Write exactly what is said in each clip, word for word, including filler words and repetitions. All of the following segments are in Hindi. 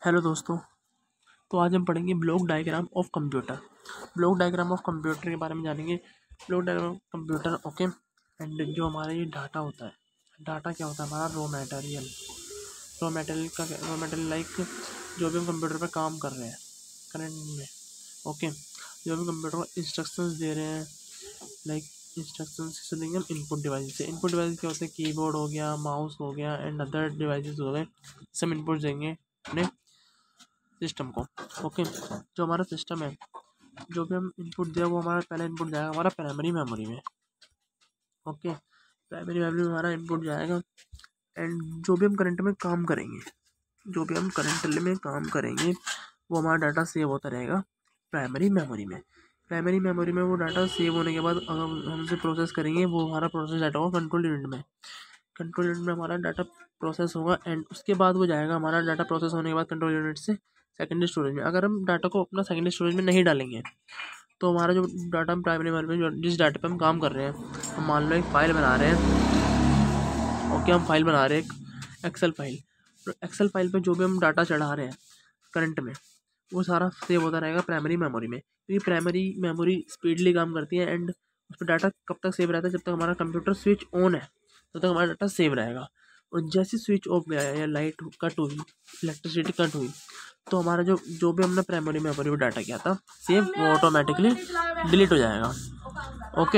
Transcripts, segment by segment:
हेलो दोस्तों। तो आज हम पढ़ेंगे block diagram of computer. Block diagram of computer के बारे में जानेंगे। Block diagram of computer okay. And जो हमारा ये डाटा होता है, डाटा क्या होता है? हमारा रॉ मटेरियल। रॉ मटेरियल का रॉ मटेरियल लाइक जो भी हम कंप्यूटर पर काम कर रहे हैं करंट में, ओके। जो भी कंप्यूटर को इंस्ट्रक्शंस दे रहे हैं, लाइक इंस्ट्रक्शंस से देंगे हम इनपुट डिवाइस से। इनपुट डिवाइस क्या होते हैं? कीबोर्ड हो गया, माउस हो गया एंड अदर डिवाइसेस हो गए। सब इनपुट देंगे अपने सिस्टम को, ओके। जो हमारा सिस्टम है, जो भी हम इनपुट दिया वो हमारा पहला इनपुट जाएगा हमारा प्राइमरी मेमोरी में, ओके। प्राइमरी मेमोरी में हमारा इनपुट जाएगा एंड जो भी हम करंट में काम करेंगे जो भी हम करंट में काम करेंगे वो हमारा डाटा सेव होता रहेगा प्राइमरी मेमोरी में। प्राइमरी मेमोरी में वो डाटा सेव होने के बाद अगर हम उसे प्रोसेस करेंगे वो हमारा प्रोसेस डाटा होगा कंट्रोल यूनिट में। कंट्रोल यूनिट में हमारा डाटा प्रोसेस होगा एंड उसके बाद वो जाएगा हमारा डाटा प्रोसेस होने के बाद कंट्रोल यूनिट से सेकेंडरी स्टोरेज में। अगर हम डाटा को अपना सेकेंडरी स्टोरेज में नहीं डालेंगे तो हमारा जो डाटा हम प्राइमरी मेमोरी में जिस डाटा पे हम काम कर रहे हैं, हम मान लो एक फाइल बना रहे हैं, ओके। हम फाइल बना रहे हैं एक एक्सेल फाइल। तो एक्सेल फाइल पे जो भी हम डाटा चढ़ा रहे हैं करंट में वो सारा सेव होता रहेगा प्राइमरी मेमोरी में, क्योंकि प्राइमरी मेमोरी स्पीडली काम करती है एंड उस पर डाटा कब तक सेव रहता है? जब तक हमारा कंप्यूटर स्विच ऑन है तब तक हमारा डाटा सेव रहेगा। और जैसे स्विच ऑफ गया या लाइट कट हुई, इलेक्ट्रिसिटी कट हुई, तो हमारा जो जो भी हमने प्राइमरी मेमोरी में डाटा किया था सेव, वो ऑटोमेटिकली डिलीट हो जाएगा, ओके।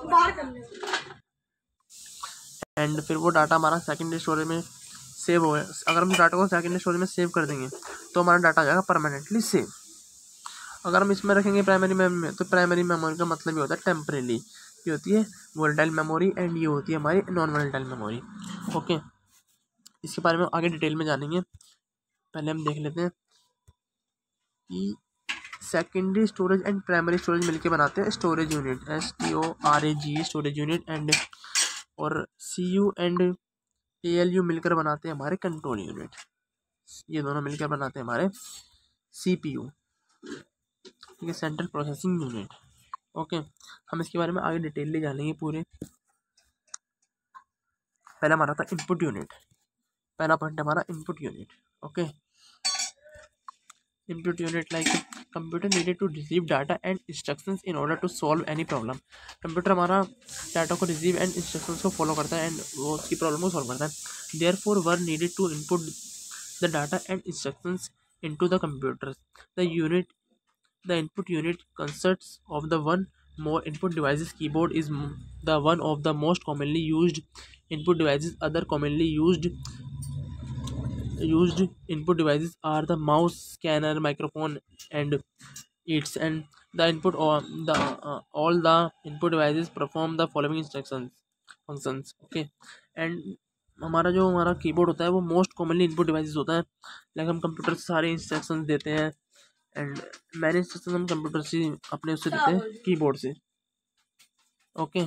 एंड फिर वो डाटा हमारा सेकेंडरी स्टोरेज में सेव हो गया। अगर हम डाटा को सेकेंडरी स्टोरेज में सेव कर देंगे तो हमारा डाटा आ जाएगा परमानेंटली सेव। अगर हम इसमें रखेंगे प्राइमरी मेमोरी में, तो प्राइमरी मेमोरी का मतलब ये होता है टेम्परेरी। ये होती है वोलेटाइल मेमोरी एंड ये होती है हमारी नॉन वोलेटाइल मेमोरी, ओके। इसके बारे में आगे डिटेल में जानेंगे। पहले हम देख लेते हैं कि secondary storage and primary storage मिलके बनाते हैं storage unit, S T O R A G storage unit and और C U and A L U मिलकर बनाते हैं हमारे कंट्रोल यूनिट। ये दोनों मिलकर बनाते हैं हमारे सी पी यू, ठीक है, सेंट्रल प्रोसेसिंग यूनिट, ओके। हम इसके बारे में आगे डिटेलली जानेंगे पूरे। पहला हमारा था इनपुट यूनिट। पहला पॉइंट हमारा input unit, okay. Input unit like computer needed to receive data and instructions in order to solve any problem। Computer हमारा डाटा को रिसीव एंड इंस्ट्रक्शंस को फॉलो करता है एंड वो उसकी प्रॉब्लम को सॉल्व करता है। Therefore we needed to input the data and instructions into the computer. The unit the input unit consists of the one more input devices। Keyboard is the one of the most commonly used input devices। Other commonly used used input devices are the mouse, scanner, microphone and its and the input or the uh, all the input devices perform the following instructions functions, okay। and हमारा जो हमारा कीबोर्ड होता है वो मोस्ट कॉमनली इनपुट डिवाइसेस होता है। लाइक हम कंप्यूटर से सारे इंस्ट्रक्शंस देते हैं एंड मैंने इंस्ट्रक्शन हम कंप्यूटर से अपने उससे देते हैं कीबोर्ड से, ओके।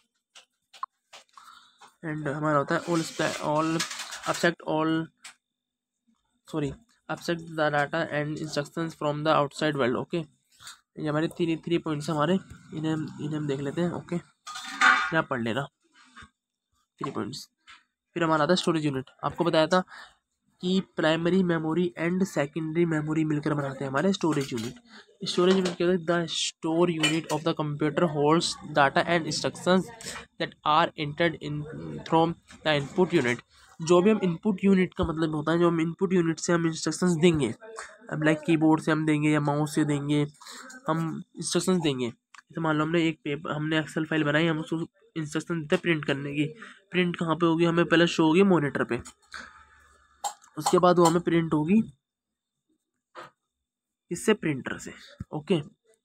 एंड हमारा होता है all all abstract all sorry abstract the data and instructions from the outside world, okay. ये हमारे थ्री थ्री पॉइंट्स हमारे, इन्हें इन्हें हम देख लेते हैं, ओके। यहाँ पढ़ लेना थ्री पॉइंट्स। फिर हमारा आता है स्टोरेज यूनिट। आपको बताया था कि primary memory and secondary memory मिलकर बनाते हैं हमारे स्टोरेज यूनिट। स्टोरेज यूनिट क्या होता है? The store unit of the computer holds data and instructions that are entered in from the input unit. जो भी हम इनपुट यूनिट का मतलब होता है, जो हम इनपुट यूनिट से हम इंस्ट्रक्शंस देंगे, अब लाइक कीबोर्ड से हम देंगे या माउस से देंगे, हम इंस्ट्रक्शंस देंगे। जैसे मान लो हमने एक पेपर हमने एक्सेल फाइल बनाई, हम उसको इंस्ट्रक्शन देते हैं प्रिंट करने की। प्रिंट कहाँ पे होगी? हमें पहले शो होगी मॉनिटर पे, उसके बाद वो हमें प्रिंट होगी इससे प्रिंटर से, ओके।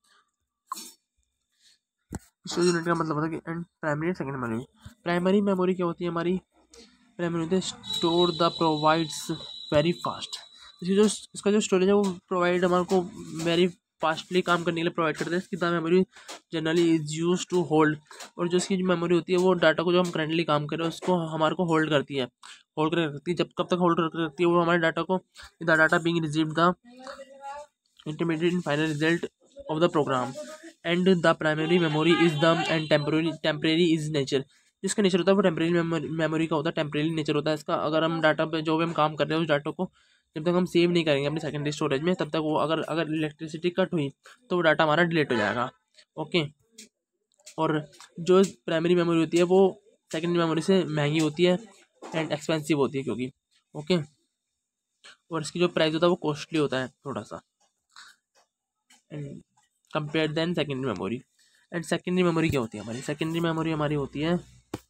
स्टोरेज यूनिट का मतलब होता है कि and primary and secondary memory. Primary memory क्या होती है हमारी? प्राइमरी होती है store the provides very fast. इसकी जो इसका जो स्टोरेज है वो प्रोवाइड हमारे को वेरी फास्टली काम करने के लिए प्रोवाइड करते हैं। इसकी the memory generally is use to hold. और जो इसकी जो मेमोरी होती है वो डाटा को जो हम करंटली काम कर रहे हैं उसको हमारे को होल्ड करती है होल्ड कर रखती है। जब कब तक होल्ड कर रखती है? वो हमारे डाटा को the data being received the intermediate in final result of the program and the primary memory is the and temporary temporary is nature. जिसका नेचर होता है वो टेम्परेरी मेमोरी का होता है, टेम्परेरी नेचर होता है इसका। अगर हम डाटा पे जो भी हम काम कर रहे हैं उस डाटा को जब तक हम सेव नहीं करेंगे अपनी सेकेंडरी स्टोरेज में, तब तक वो अगर अगर इलेक्ट्रिसिटी कट हुई तो वो डाटा हमारा डिलीट हो जाएगा। ओके, और जो प्राइमरी मेमोरी होती है वो सेकेंडरी मेमोरी से महंगी होती है एंड एक्सपेंसिव होती है क्योंकि ओके, और इसकी जो प्राइस होता है वो कॉस्टली होता है थोड़ा सा and compare then secondary memory. And secondary memory क्या होती है हमारी? सेकेंडरी मेमोरी हमारी होती है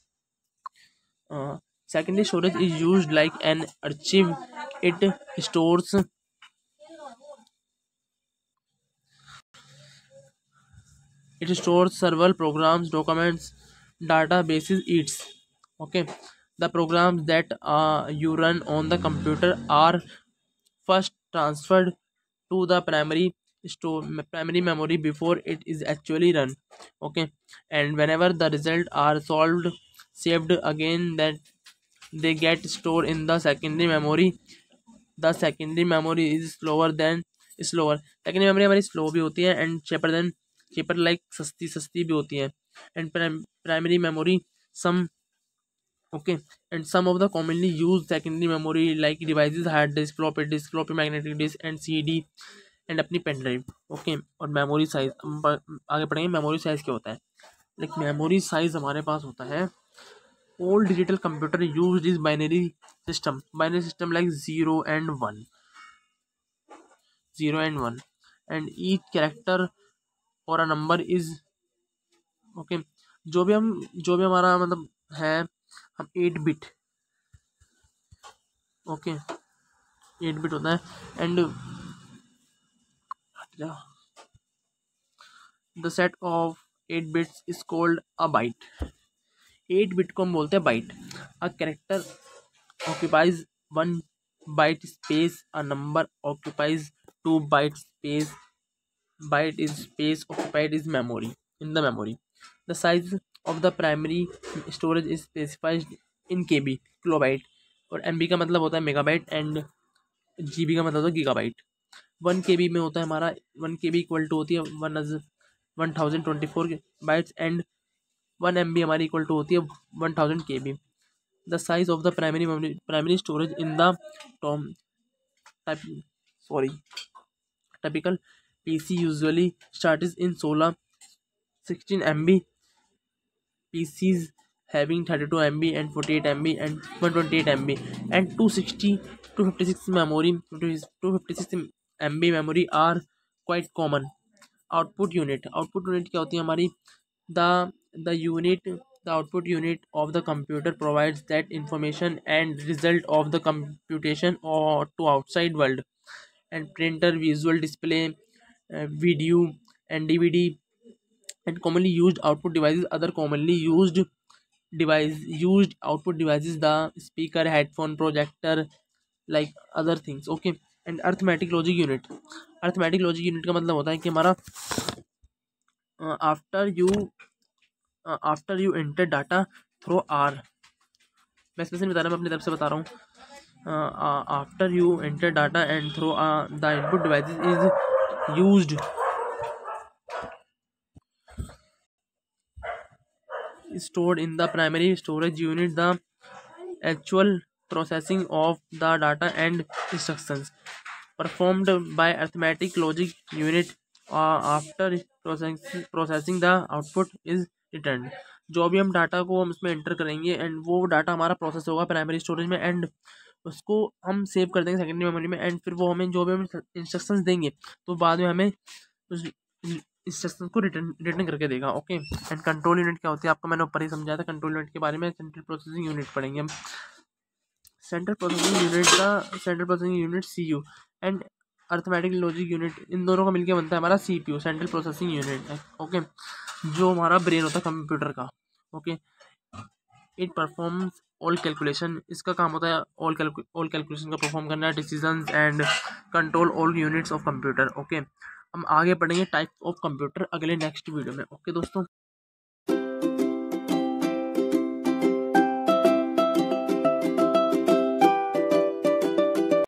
secondary storage is used like an archive. It stores it stores several programs, documents, databases. It's okay. The programs that uh, you run on the computer are first transferred to the primary store primary memory before it is actually run. Okay, and whenever the results are solved, saved again, that they get stored in the secondary memory. The secondary memory is slower than slower secondary memory हमारी slow भी होती है and cheaper than cheaper like सस्ती सस्ती भी होती है and prim, primary memory some okay, and some of the commonly used secondary memory like devices hard disk, floppy disk, floppy magnetic disk and C D and अपनी पेन ड्राइव। ओके, और मेमोरी साइज आगे पढ़ेंगे। मेमोरी साइज क्या होता है? लाइक मेमोरी साइज हमारे पास होता है all digital computer used is binary system binary system like zero and one zero and one and each character or a number is okay। जो भी हम जो भी हमारा मतलब है, हम eight bit okay eight bit होता है and the set of eight bits is called a byte. Eight bit को हम बोलते हैं byte. A character occupies one byte space, a number occupies two byte space, byte is space occupied is memory in the memory। The size of the primary storage is specified in kb kilobyte, और mb का मतलब होता है मेगाबाइट एंड gb का मतलब होता है गीगाबाइट। वन के बी में होता है हमारा वन के बी इक्वल टू होती है one one thousand twenty four bytes and one M B हमारी इक्वल टू होती है one thousand K B. The size of the primary memory primary storage in the tom type sorry typical P C usually starts in सोलह sixteen M B, P Cs having thirty-two M B and forty-eight M B and one twenty-eight M B and two sixty two fifty-six memory two fifty-six M B memory are quite common। output unit output unit क्या होती है हमारी? the the unit the output unit of the computer provides that information and result of the computation or to outside world, and printer, visual display, uh, video and D V D and commonly used output devices other commonly used device used output devices the speaker, headphone, projector like other things। okay, and arithmetic logic unit arithmetic logic unit का मतलब होता है कि हमारा after you after you enter data through are, मैं स्पेशली बता रहा हूँ, मैं अपनी तरफ से बता रहा हूँ। After you enter data and through the input device is used stored in the primary storage unit the actual processing of the data and instructions performed by arithmetic logic unit uh, after processing processing the output is returned। जो भी हम डाटा को हम उसमें एंटर करेंगे एंड वो डाटा हमारा प्रोसेस होगा प्राइमरी स्टोरेज में एंड उसको हम सेव कर देंगे सेकेंडरी मेमोरी में एंड फिर वो हमें जो भी हम इंस्ट्रक्शंस देंगे तो बाद में हमें उस इंस्ट्रक्शन को रिटर्न रिटर्न करके देगा। ओके, एंड कंट्रोल यूनिट क्या होती है आपको मैंने ऊपर ही समझाया था। कंट्रोल यूनिट के बारे में सेंट्रल प्रोसेसिंग यूनिट पढ़ेंगे हम। सेंट्रल प्रोसेसिंग यूनिट का central processing unit C U and arithmetic logic unit इन दोनों का मिलकर बनता है हमारा C P U central processing unit है। ओके, जो हमारा ब्रेन होता है कंप्यूटर का। Okay, it performs all calculation, इसका काम होता है ऑल ऑल कैलकुलेशन का परफॉर्म करना, decisions and control all units of computer. Okay, हम आगे पढ़ेंगे टाइप ऑफ कंप्यूटर अगले नेक्स्ट वीडियो में। ओके okay, दोस्तों।